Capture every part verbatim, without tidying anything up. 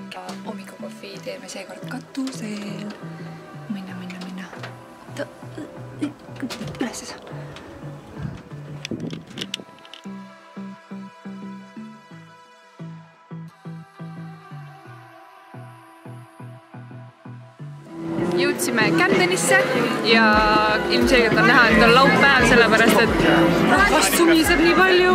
Hommikukohvi teeme seekord katusel. Minna, minna, minna. Üles saa. Jõudsime Camdenisse ja ilmselgelt on näha, et on laupäev, sellepärast et rahvast sumiseb nii palju.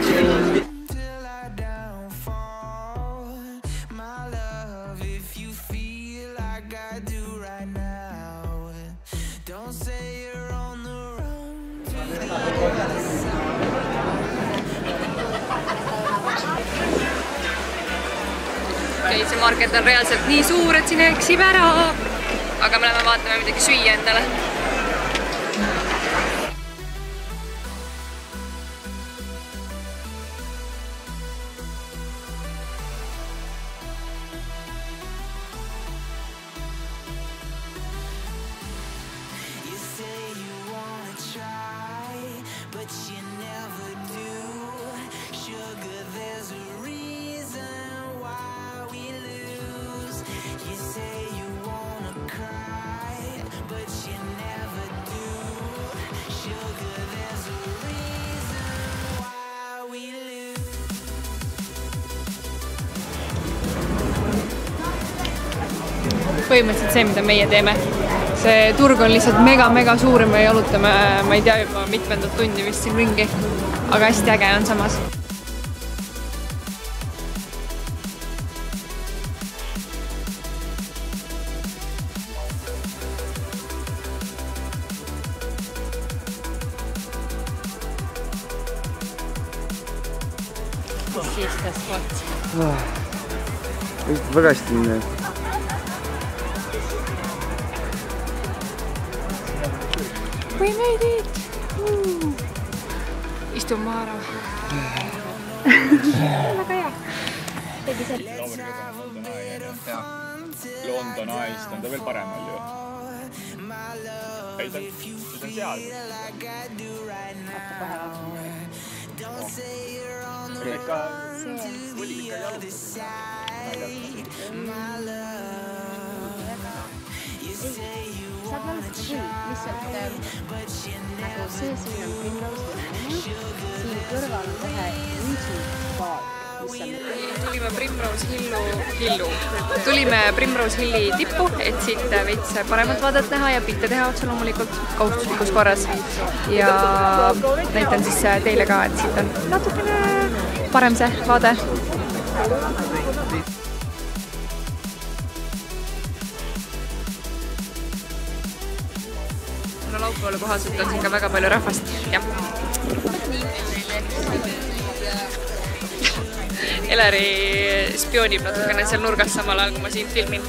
Okay, see market on reaalselt nii suur, et siin eksib ära. Aga me läheme vaatame midagi süüa endale. Põhimõtteliselt see, mida meie teeme. See turg on lihtsalt mega-mega suur ja me jalutame, ma ei tea juba mitmendat tundi vist siin ringi, aga hästi äge on samas. Siis tas spot. Väga hästi minna. We made it! Uh. Istume maara. Väga hea. Tegi see. London Eye'st on ta veel paremal ju. Ei, ta on seal. Vaata kohe vaatame. Oli ikka... Oli ikka jalutatud. Saab jalutata küll, lihtsalt nagu see siin on Primrose Hill, siin kõrval on ühe insubaar, mis on... Tulime Primrose Hillu, Hillu. Tulime Primrose Hilli tippu, et siit veits paremat vaadet näha ja pilte teha otse loomulikult kohustuslikus korras. Ja näitan siis teile ka, et siit on natukene parem see vaade. Laupäevale kohaselt on siin ka väga palju rahvast. Ja. Eleri spioonib natukene seal nurgas samal ajal, kui ma siin filmin.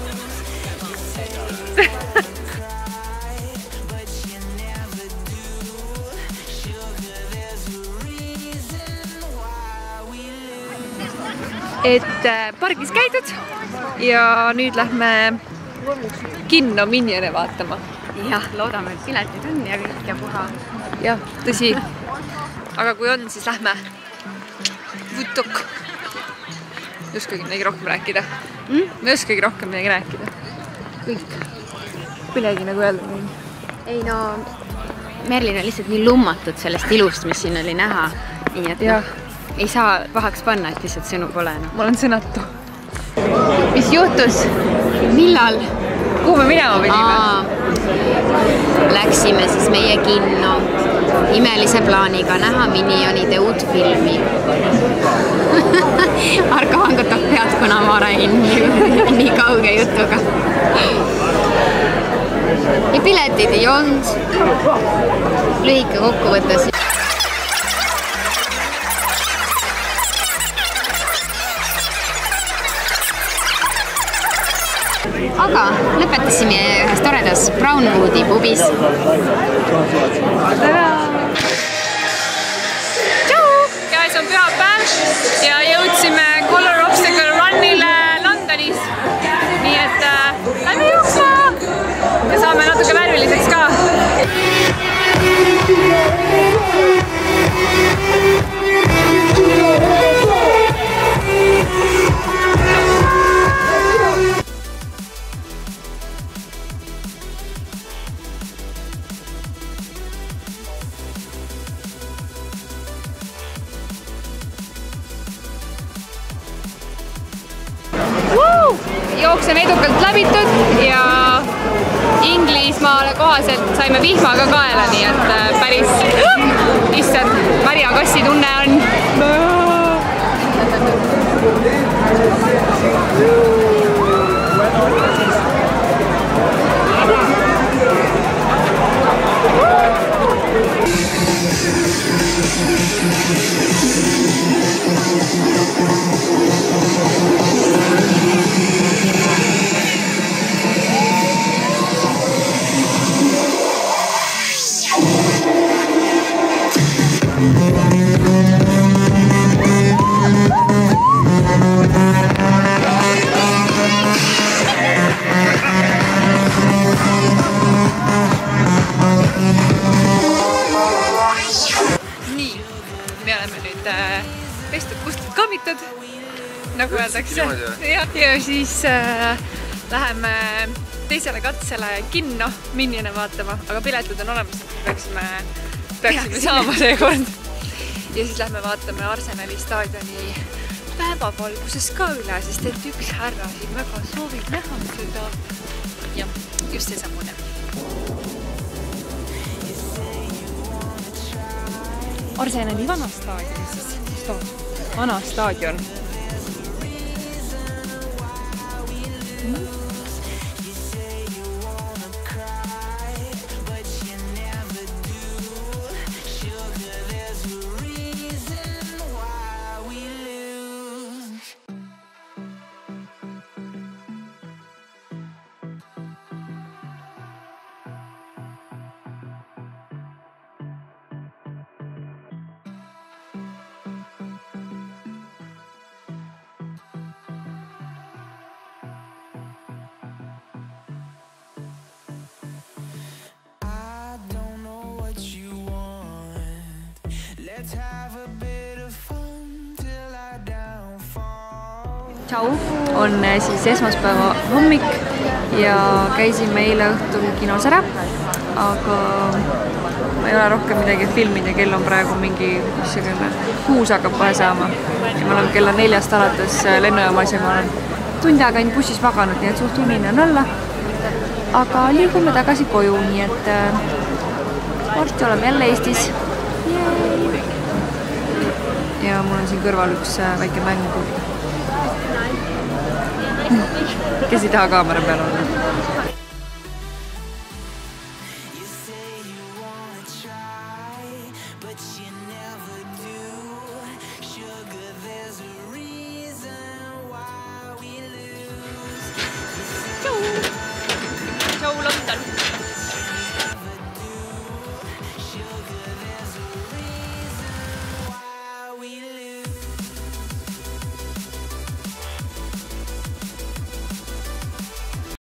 Et pargis käidud ja nüüd lähme kinno Minione vaatama. Jah, loodame, et piletid on ja kõik ja puha. Jah, tõsi. Aga kui on, siis lähme. Vutok. Ei oskagi midagi rohkem rääkida. Mm? Me ei oskagi rohkem midagi rääkida. Kõik. Pilegi nagu öelda võin. Ei no, Merlin on lihtsalt nii lummatud sellest ilust, mis siin oli näha. Nii et no, ei saa pahaks panna, et lihtsalt sõnu pole. No. Ma olen sõnatu. Mis juhtus? Millal? Kuhu me minema pidime? Aa, läksime siis meie kinno imelise plaaniga näha Minionide uut filmi. Arka vangutab pead, kuna ma räägin nii, nii kauge jutuga. Ja piletid ei olnud. Lühike kokkuvõttes. Aga lõpetasime ühes toredas Brownwoodi pubis. Tšau! Käes on pühapäev ja jõudsime Color Obstacle Runile Londonis. Nii et äh, lähme jooksma ja saame natuke värviliseks ka. jooks on edukalt läbitud ja Inglismaale kohaselt saime vihmaga kaela, nii et päris issand, märjakassi tunne on. pestud, kustud, kammitud, nagu öeldakse. Ja, ja siis äh, läheme teisele katsele kinno Minjana vaatama, aga piletid on olemas, peaksime, peaksime saama seekord. Ja siis lähme vaatame Arsenali staadioni päevavalguses ka üle, sest et üks härra siin väga soovib näha seda. Ja just see samune. Arsenali vana staadion siis. Vana staadion. Tšau, on siis esmaspäeva hommik ja käisime eile õhtul kinos ära, aga ma ei ole rohkem midagi filmida, kell on praegu mingi kuus hakkab kohe saama. Ja ma olen kella neljast alates lennujaamas ja ma olen tund aega ainult bussis maganud, nii et suht unine on olla. Aga liigume tagasi koju, nii et varsti oleme jälle Eestis. Ja mul on siin kõrval üks väike mängu. Kes ei taha kaamera peal olla.